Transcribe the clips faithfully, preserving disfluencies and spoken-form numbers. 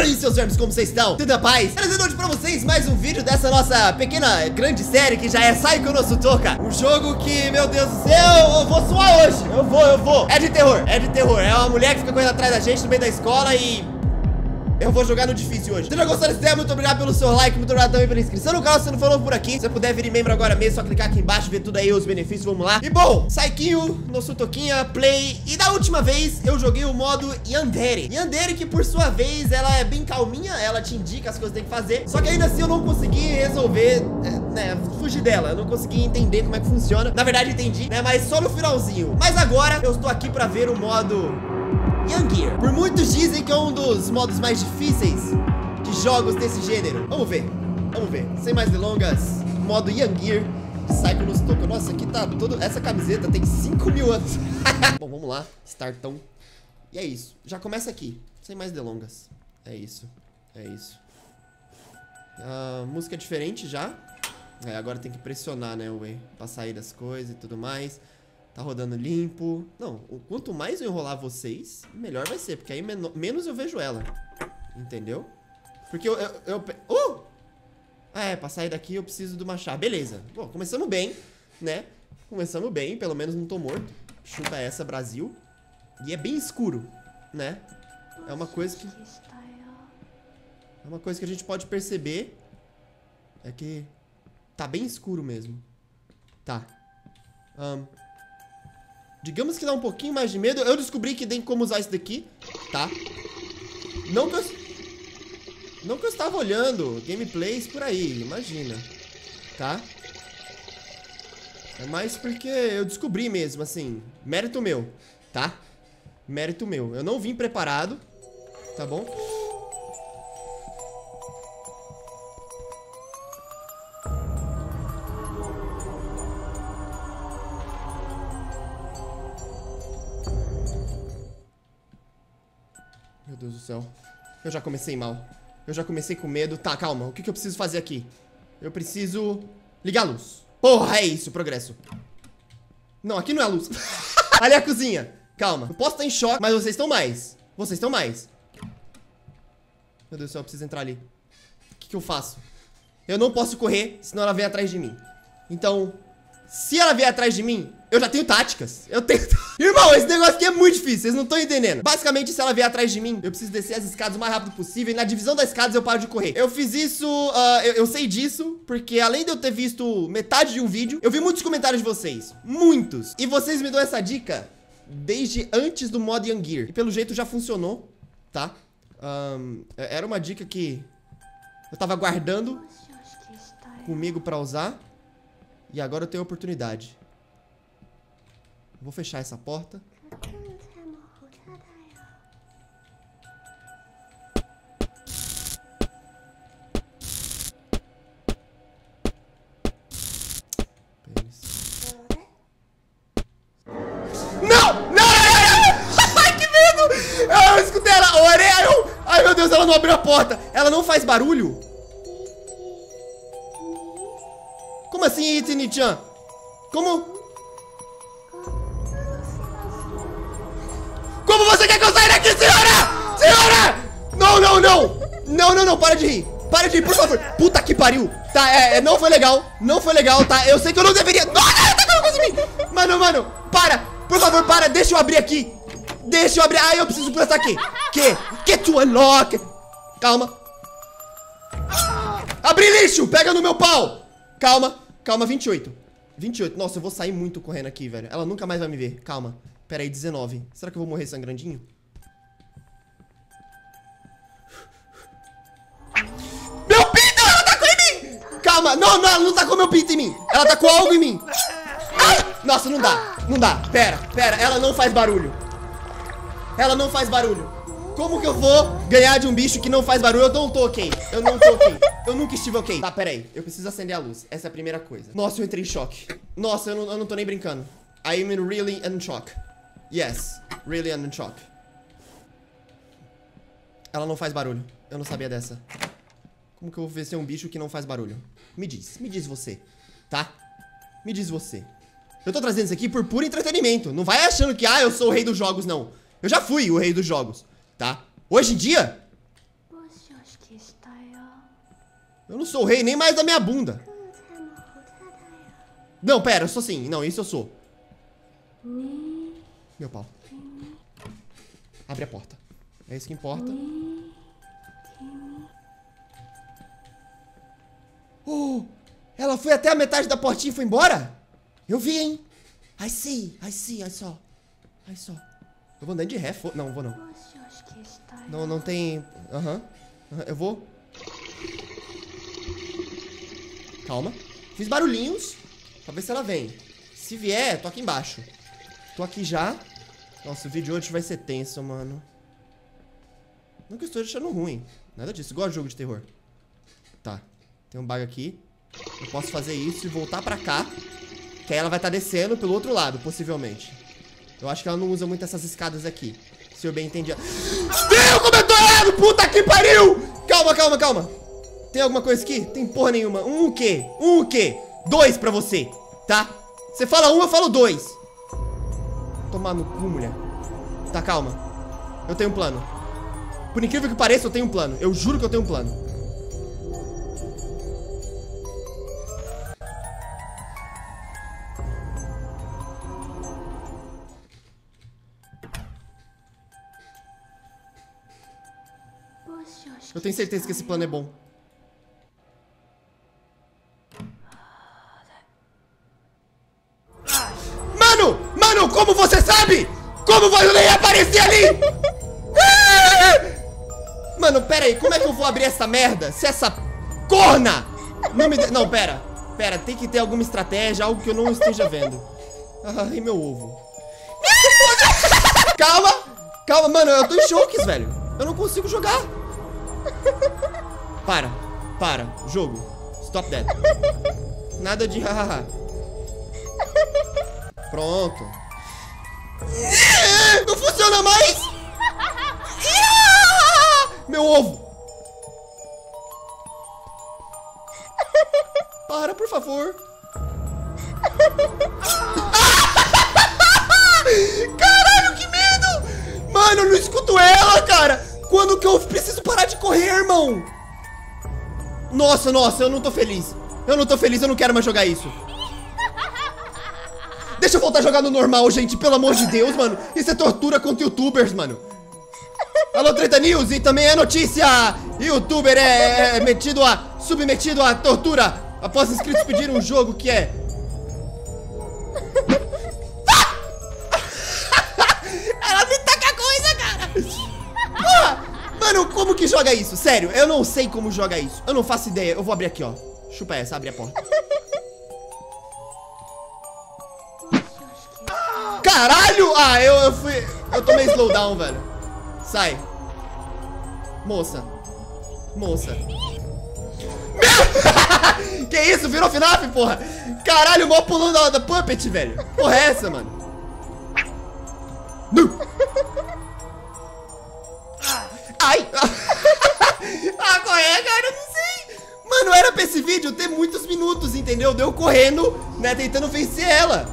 aí, seus vermes, como vocês estão? Tudo na paz? Trazendo hoje pra vocês mais um vídeo dessa nossa pequena, grande série que já é Psycho no Sutoka. Um jogo que, meu Deus do céu, eu vou suar hoje. Eu vou, eu vou. É de terror, é de terror. É uma mulher que fica correndo atrás da gente no meio da escola e... eu vou jogar no difícil hoje. Se já gostou desse tema, muito obrigado pelo seu like, muito obrigado também pela inscrição no canal, se não for novo por aqui. Se você puder vir membro agora mesmo, só clicar aqui embaixo, ver tudo aí, os benefícios, vamos lá. E bom, Psycho no Sutoquinha, play. E da última vez, eu joguei o modo Yandere. Yandere que, por sua vez, ela é bem calminha, ela te indica as coisas que tem que fazer. Só que ainda assim eu não consegui resolver, né, fugir dela. Eu não consegui entender como é que funciona. Na verdade, entendi, né, mas só no finalzinho. Mas agora, eu estou aqui pra ver o modo Yangear. Por muitos dizem que é um dos modos mais difíceis de jogos desse gênero. Vamos ver, vamos ver. Sem mais delongas, modo Yangear de Psycho no Sutoka. Nossa, aqui tá todo... essa camiseta tem cinco mil anos. Bom, vamos lá, startão. E é isso, já começa aqui. Sem mais delongas. É isso, é isso. A música é diferente já. É, agora tem que pressionar, né, ué, pra sair das coisas e tudo mais. Tá rodando limpo. Não, quanto mais eu enrolar vocês, melhor vai ser. Porque aí men menos eu vejo ela. Entendeu? Porque eu... eu, eu uh! Ah, é, pra sair daqui eu preciso do machado. Beleza. Bom, começamos bem, né? Começamos bem, pelo menos não tô morto. Chuta essa, Brasil. E é bem escuro, né? É uma coisa que... é uma coisa que a gente pode perceber. É que tá bem escuro mesmo. Tá. Ahn... Um, digamos que dá um pouquinho mais de medo. Eu descobri que tem como usar isso daqui, tá? Não que eu... não que eu estava olhando gameplays por aí, imagina, tá? É mais porque eu descobri mesmo, assim. Mérito meu, tá? Mérito meu. Eu não vim preparado, tá bom? Meu Deus do céu. Eu já comecei mal. Eu já comecei com medo. Tá, calma. O que que eu preciso fazer aqui? Eu preciso ligar a luz. Porra, é isso, progresso. Não, aqui não é a luz. Ali é a cozinha. Calma. Eu posso estar em choque, mas vocês estão mais. Vocês estão mais. Meu Deus do céu, eu preciso entrar ali. O que que eu faço? Eu não posso correr, senão ela vem atrás de mim. Então... se ela vier atrás de mim, eu já tenho táticas. Eu tenho... Irmão, esse negócio aqui é muito difícil, vocês não estão entendendo. Basicamente, se ela vier atrás de mim, eu preciso descer as escadas o mais rápido possível. E na divisão das escadas eu paro de correr. Eu fiz isso, uh, eu, eu sei disso, porque além de eu ter visto metade de um vídeo, eu vi muitos comentários de vocês. Muitos. E vocês me dão essa dica desde antes do modo Yangear. E pelo jeito já funcionou, tá? Um, era uma dica que eu tava guardando comigo pra usar. E agora eu tenho a oportunidade. Vou fechar essa porta. Não! Não! Não! Ai, que medo! Eu escutei ela! Orei! Ai, meu Deus, ela não abriu a porta! Ela não faz barulho? Como assim, Itini-chan? Como? Como você quer que eu saia daqui, senhora? Senhora! Não, não, não! Não, não, não, para de rir. Para de rir, por favor. Puta que pariu. Tá, é, não foi legal. Não foi legal, tá? Eu sei que eu não deveria... Não, não, tá com coisa em mim. Mano, mano, para. Por favor, para. Deixa eu abrir aqui. Deixa eu abrir. Ah, eu preciso prestar aqui. Que? Que to unlock? Calma. Abri lixo. Pega no meu pau. Calma. Calma, vinte e oito. vinte e oito. Nossa, eu vou sair muito correndo aqui, velho. Ela nunca mais vai me ver. Calma. Pera aí, dezenove. Será que eu vou morrer sangrandinho? Meu pinto! Ela tacou em mim! Calma. Não, não, ela não tacou meu pinto em mim. Ela tacou algo em mim. Ai! Nossa, não dá. Não dá. Pera, pera. Ela não faz barulho. Ela não faz barulho. Como que eu vou ganhar de um bicho que não faz barulho? Eu não tô ok. Eu não tô ok. Eu nunca estive ok. Tá, pera aí. Eu preciso acender a luz. Essa é a primeira coisa. Nossa, eu entrei em choque. Nossa, eu não, eu não tô nem brincando. I'm really in shock. Yes, really in shock. Ela não faz barulho. Eu não sabia dessa. Como que eu vou vencer um bicho que não faz barulho? Me diz. Me diz você. Tá? Me diz você. Eu tô trazendo isso aqui por puro entretenimento. Não vai achando que, ah, eu sou o rei dos jogos, não. Eu já fui o rei dos jogos, tá? Hoje em dia, Eu não sou o rei nem mais da minha bunda. Não, pera, eu sou sim. Não, isso eu sou. Meu pau. Abre a porta. É isso que importa. Oh, ela foi até a metade da portinha e foi embora? Eu vi, hein? I see, I see, I saw. I saw. Eu vou andando de ré. Fo... Não, vou não. Não, não tem... Aham. Uhum. Uhum. Eu vou... Calma. Fiz barulhinhos pra ver se ela vem. Se vier, tô aqui embaixo. Tô aqui já. Nossa, o vídeo hoje vai ser tenso, mano. Não que eu estou achando ruim. Nada disso. Igual jogo de terror. Tá. Tem um bug aqui. Eu posso fazer isso e voltar pra cá. Que aí ela vai estar descendo pelo outro lado, possivelmente. Eu acho que ela não usa muito essas escadas aqui. Se eu bem entendi. Meu, como eu tô errado! Puta que pariu! Calma, calma, calma. Tem alguma coisa aqui? Tem porra nenhuma. Um o quê? Um o quê? Dois pra você, tá? Você fala um, eu falo dois. Tomar no cu, mulher. Tá, calma. Eu tenho um plano. Por incrível que pareça, eu tenho um plano. Eu juro que eu tenho um plano. Eu tenho certeza que esse plano é bom. Mano! Mano, como você sabe? Como você nem aparecer ali? Mano, pera aí, como é que eu vou abrir essa merda? Se essa corna não me... De... Não, pera. Pera, tem que ter alguma estratégia, algo que eu não esteja vendo. Ai, meu ovo. Calma! Calma, mano, eu tô em choques, velho. Eu não consigo jogar. Para, para, jogo. Stop that. Nada de hahaha. Pronto. Não funciona mais. Meu ovo. Para, por favor. Caralho, que medo. Mano, eu não escuto ela, cara. Quando que eu preciso parar de correr, irmão? Nossa, nossa, eu não tô feliz. Eu não tô feliz, eu não quero mais jogar isso. Deixa eu voltar a jogar no normal, gente, pelo amor de Deus, mano. Isso é tortura contra youtubers, mano. Alô, Treta News, e também é notícia. Youtuber é, é metido a, submetido a tortura após inscritos pedirem um jogo que é... Ela me taca coisa, cara. Porra, mano, como que joga isso? Sério, eu não sei como joga isso. Eu não faço ideia, eu vou abrir aqui, ó. Chupa essa, abre a porta. Caralho! Ah, eu, eu fui... Eu tomei slowdown, velho. Sai. Moça. Moça. Meu... Que isso? Virou F NAF, porra? Caralho, o mó pulando da, da Puppet, velho. Porra é essa, mano? Ai! Ah, qual é, cara? Eu não sei. Mano, era pra esse vídeo ter muitos minutos, entendeu? Deu correndo, né, tentando vencer ela.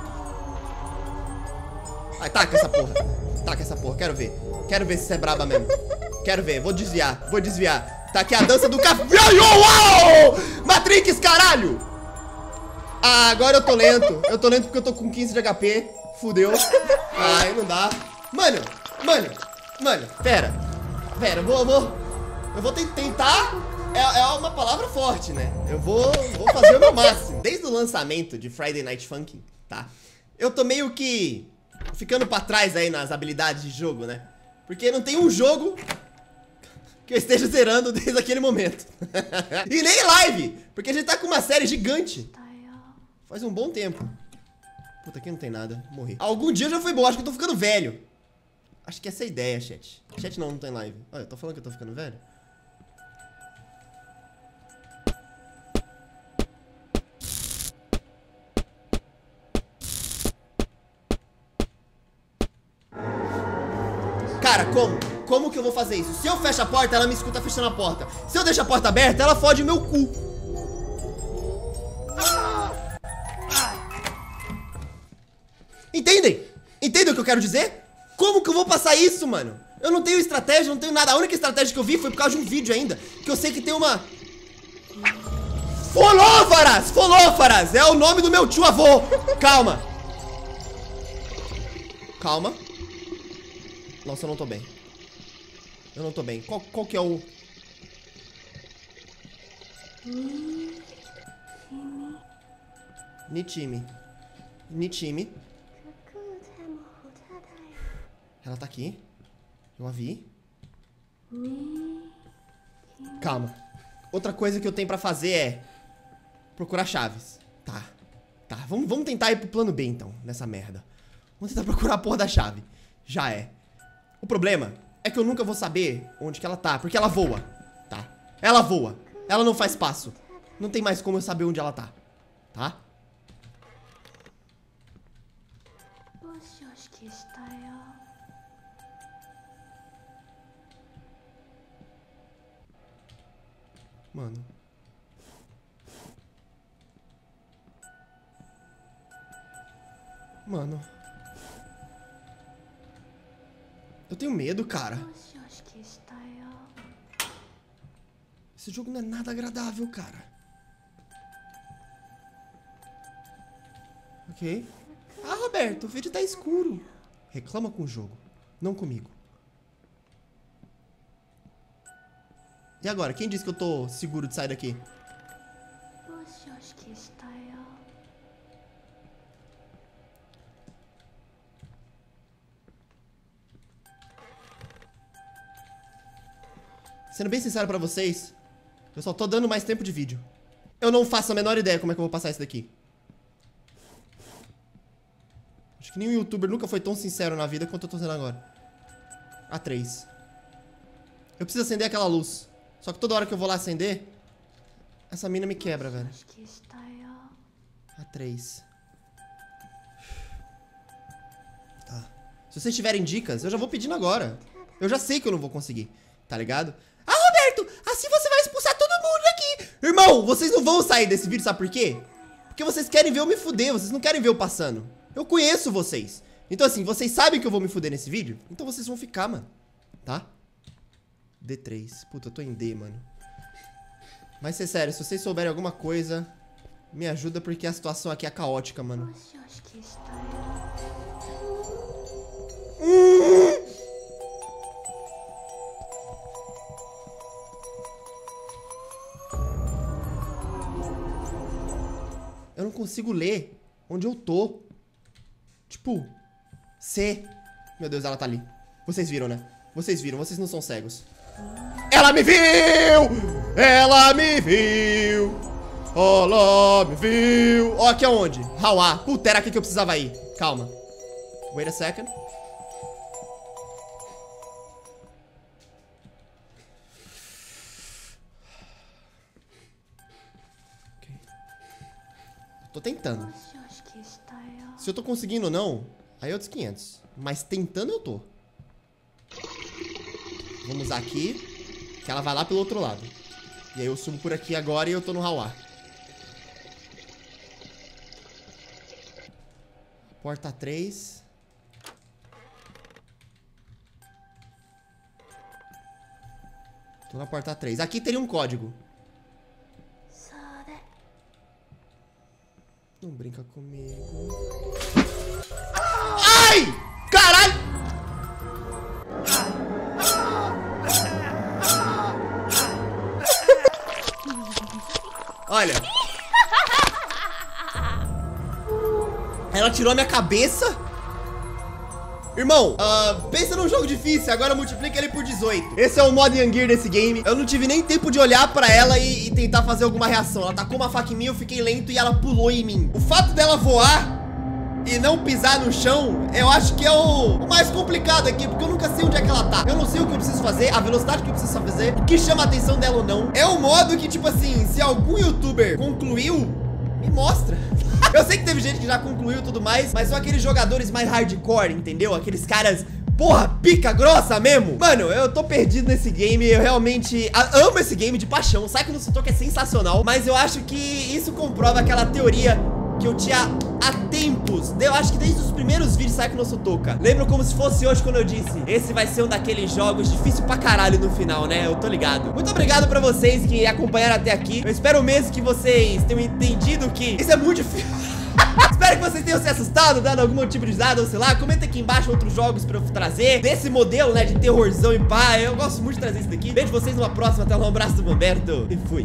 Ai, taca essa porra. Taca essa porra, quero ver. Quero ver se você é braba mesmo. Quero ver, vou desviar, vou desviar. Tá aqui a dança do café. Uou! Matrix, caralho! Ah, agora eu tô lento. Eu tô lento porque eu tô com quinze de H P. Fudeu. Ai, não dá. Mano, mano, mano, pera. Pera, eu vou, eu vou. Eu vou tentar. É, é uma palavra forte, né? Eu vou, vou fazer o meu máximo. Desde o lançamento de Friday Night Funkin', tá? Eu tô meio que ficando pra trás aí nas habilidades de jogo, né? Porque não tem um jogo que eu esteja zerando desde aquele momento. E nem live, porque a gente tá com uma série gigante. Faz um bom tempo. Puta, aqui não tem nada, morri. Algum dia eu já fui bom, acho que eu tô ficando velho. Acho que essa é a ideia, chat. Chat não, não tem live. Olha, eu tô falando que eu tô ficando velho. Cara, como? Como que eu vou fazer isso? Se eu fecho a porta, ela me escuta fechando a porta. Se eu deixo a porta aberta, ela fode o meu cu. Entendem? Entendem o que eu quero dizer? Como que eu vou passar isso, mano? Eu não tenho estratégia, não tenho nada. A única estratégia que eu vi foi por causa de um vídeo ainda. Que eu sei que tem uma... Folófaras! Folófaras! É o nome do meu tio avô. Calma. Calma. Nossa, eu não tô bem. Eu não tô bem. Qual, qual que é o... Nitime. Nitime. Ela tá aqui. Eu a vi. Calma. Outra coisa que eu tenho pra fazer é procurar chaves. Tá. Tá. Vamos, vamos tentar ir pro plano B, então, nessa merda. Vamos tentar procurar a porra da chave. Já é. O problema é que eu nunca vou saber onde que ela tá, porque ela voa. Tá. Ela voa. Ela não faz passo. Não tem mais como eu saber onde ela tá. Tá? Mano. Mano. Eu tenho medo, cara. Esse jogo não é nada agradável, cara. Ok. Ah, Roberto, o vídeo tá escuro. Reclama com o jogo, não comigo. E agora, quem disse que eu tô seguro de sair daqui? Sendo bem sincero pra vocês, eu só tô dando mais tempo de vídeo. Eu não faço a menor ideia como é que eu vou passar isso daqui. Acho que nenhum youtuber nunca foi tão sincero na vida quanto eu tô sendo agora. A três. Eu preciso acender aquela luz. Só que toda hora que eu vou lá acender, essa mina me quebra, velho. A três. Tá. Se vocês tiverem dicas, eu já vou pedindo agora. Eu já sei que eu não vou conseguir, tá ligado? Ah, Roberto, assim você vai expulsar todo mundo aqui. Irmão, vocês não vão sair desse vídeo, sabe por quê? Porque vocês querem ver eu me fuder, vocês não querem ver eu passando. Eu conheço vocês. Então assim, vocês sabem que eu vou me fuder nesse vídeo? Então vocês vão ficar, mano. Tá? D três. Puta, eu tô em D, mano. Mas ser sério, se vocês souberem alguma coisa, me ajuda porque a situação aqui é caótica, mano. Hum! Eu não consigo ler onde eu tô. Tipo, C. Meu Deus, ela tá ali. Vocês viram, né? Vocês viram, vocês não são cegos. Ela me viu! Ela me viu! Ela me viu! Ó, aqui aonde? Hauá. Puta, era aqui que eu precisava ir. Calma. Wait a second. Ok. Tô tentando. Se eu tô conseguindo ou não, aí é outros quinhentos. Mas tentando eu tô. Vamos usar aqui, que ela vai lá pelo outro lado. E aí eu subo por aqui agora e eu tô no Hauá. Porta três. Tô na porta três. Aqui teria um código. Não brinca comigo. Ai! Caralho! Olha. Ela tirou a minha cabeça. Irmão, uh, pensa num jogo difícil, agora multiplica ele por dezoito. Esse é o modo Young Gear desse game. Eu não tive nem tempo de olhar pra ela e, e tentar fazer alguma reação. Ela tacou uma faca em mim, eu fiquei lento e ela pulou em mim. O fato dela voar e não pisar no chão, eu acho que é o, o mais complicado aqui, porque eu nunca sei onde é que ela tá. Eu não sei o que eu preciso fazer, a velocidade que eu preciso fazer, o que chama a atenção dela ou não. É um modo que, tipo assim, se algum youtuber concluiu, me mostra. Eu sei que teve gente que já concluiu e tudo mais, mas são aqueles jogadores mais hardcore, entendeu? Aqueles caras, porra, pica grossa mesmo. Mano, eu tô perdido nesse game. Eu realmente amo esse game de paixão. Psychonauts no Toca é sensacional, mas eu acho que isso comprova aquela teoria que eu tinha há tempos. Eu acho que desde os primeiros vídeos Saiko no Sutoka. Lembro como se fosse hoje quando eu disse: esse vai ser um daqueles jogos difícil pra caralho no final, né? Eu tô ligado. Muito obrigado pra vocês que acompanharam até aqui. Eu espero mesmo que vocês tenham entendido que isso é muito difícil. Espero que vocês tenham se assustado, dado algum tipo de risada, ou sei lá. Comenta aqui embaixo outros jogos pra eu trazer desse modelo, né, de terrorzão e pá. Eu gosto muito de trazer isso daqui. Vejo vocês numa próxima. Até lá, um abraço do Bamberto e fui.